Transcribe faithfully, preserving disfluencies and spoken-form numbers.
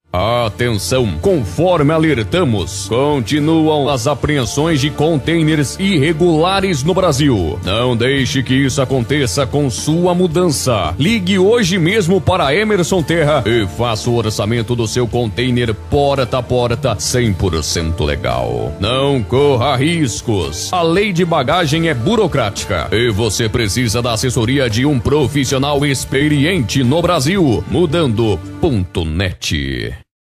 Atenção! Conforme alertamos, continuam as apreensões de contêineres irregulares no Brasil. Não deixe que isso aconteça com sua mudança. Ligue hoje mesmo para Emerson Terra e faça o orçamento do seu contêiner porta a porta cem por cento legal. Não corra riscos. A lei de bagagem é burocrática e você precisa da assessoria de um profissional experiente no Brasil. Mudando ponto net.